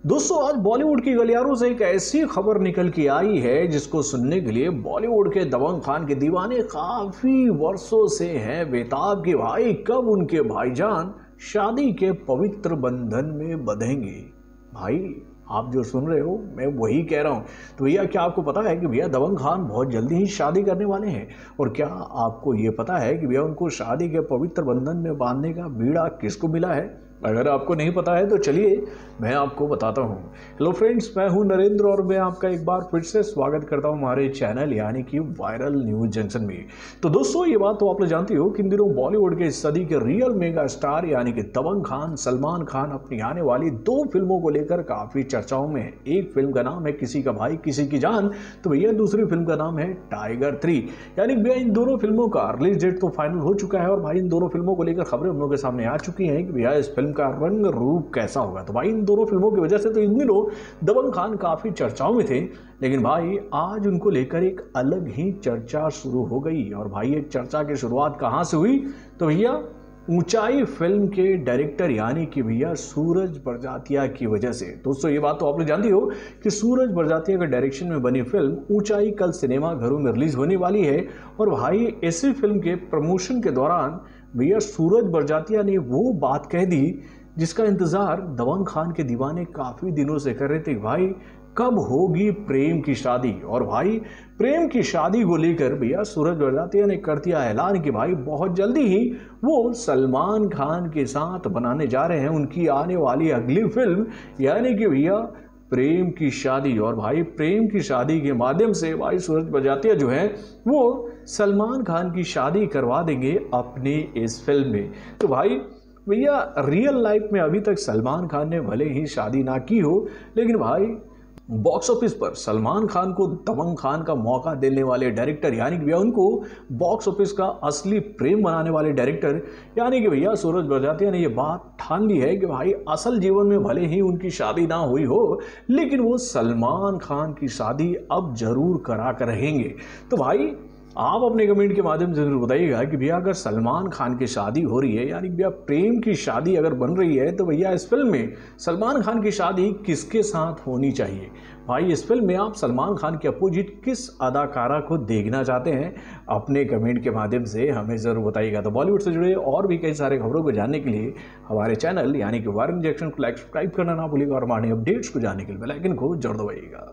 दोस्तों आज बॉलीवुड की गलियारों से एक ऐसी खबर निकल के आई है जिसको सुनने के लिए बॉलीवुड के दबंग खान के दीवाने काफी वर्षों से हैं बेताब कि भाई कब उनके भाईजान शादी के पवित्र बंधन में बंधेंगे। भाई आप जो सुन रहे हो मैं वही कह रहा हूँ। तो भैया क्या आपको पता है कि भैया दबंग खान बहुत जल्दी ही शादी करने वाले हैं? और क्या आपको ये पता है कि भैया उनको शादी के पवित्र बंधन में बांधने का बीड़ा किसको मिला है? अगर आपको नहीं पता है तो चलिए मैं आपको बताता हूँ। हेलो फ्रेंड्स, मैं हूँ नरेंद्र और मैं आपका एक बार फिर से स्वागत करता हूँ हमारे चैनल यानी कि वायरल न्यूज जंक्शन में। तो दोस्तों ये बात तो आप लोग जानते हो कि इन दिनों बॉलीवुड के इस सदी के रियल मेगा स्टार यानी कि दबंग खान सलमान खान अपनी आने वाली 2 फिल्मों को लेकर काफी चर्चाओं में है। एक फिल्म का नाम है किसी का भाई किसी की जान, तो भैया दूसरी फिल्म का नाम है टाइगर 3। यानी भैया इन दोनों फिल्मों का रिलीज डेट तो फाइनल हो चुका है और भाई इन दोनों फिल्मों को लेकर खबरें हम लोगों के सामने आ चुकी हैं कि भैया इस फिल्म का रंग रूप कैसा होगा। तो भाई इन दोनों फिल्मों की वजह से तो इन दिनों दबंग खान काफी चर्चाओं में थे, लेकिन भाई आज उनको लेकर एक अलग ही चर्चा शुरू हो गई। और भाई एक चर्चा की शुरुआत कहां से हुई? तो भैया ऊंचाई फिल्म के डायरेक्टर यानी कि भैया सूरज बड़जात्या की वजह से। दोस्तों ये बात तो आप लोग जानते हो कि सूरज बड़जात्या के डायरेक्शन में बनी फिल्म ऊंचाई कल सिनेमा घरों में रिलीज होने वाली है। और भाई इसी फिल्म के प्रमोशन के दौरान भैया सूरज बड़जात्या ने वो बात कह दी जिसका इंतजार दबंग खान के दीवाने काफी दिनों से कर रहे थे। भाई कब होगी प्रेम की शादी? और भाई प्रेम की शादी को लेकर भैया सूरज बड़जात्या ने कर दिया ऐलान कि भाई बहुत जल्दी ही वो सलमान खान के साथ बनाने जा रहे हैं उनकी आने वाली अगली फिल्म यानी कि भैया प्रेम की शादी। और भाई प्रेम की शादी के माध्यम से भाई सूरज बड़जात्या जो है वो सलमान खान की शादी करवा देंगे अपनी इस फिल्म में। तो भाई भैया रियल लाइफ में अभी तक सलमान खान ने भले ही शादी ना की हो, लेकिन भाई बॉक्स ऑफिस पर सलमान खान को दबंग खान का मौका देने वाले डायरेक्टर यानी कि भैया उनको बॉक्स ऑफिस का असली प्रेम बनाने वाले डायरेक्टर यानी कि भैया सूरज बड़जात्या ने ये बात ठान ली है कि भाई असल जीवन में भले ही उनकी शादी ना हुई हो, लेकिन वो सलमान खान की शादी अब जरूर करा कर रहेंगे। तो भाई आप अपने कमेंट के माध्यम से जरूर बताइएगा कि भैया अगर सलमान खान की शादी हो रही है यानी भैया प्रेम की शादी अगर बन रही है तो भैया इस फिल्म में सलमान खान की शादी किसके साथ होनी चाहिए? भाई इस फिल्म में आप सलमान खान के अपोजिट किस अदाकारा को देखना चाहते हैं? अपने कमेंट के माध्यम से हमें ज़रूर बताइएगा। तो बॉलीवुड से जुड़े और भी कई सारे खबरों को जानने के लिए हमारे चैनल यानी कि वायरल जंक्शन को लाइक सब्सक्राइब करना ना भूलिएगा और हमारे अपडेट्स को जानने के लिए बेल आइकन को जरूर दबाइएगा।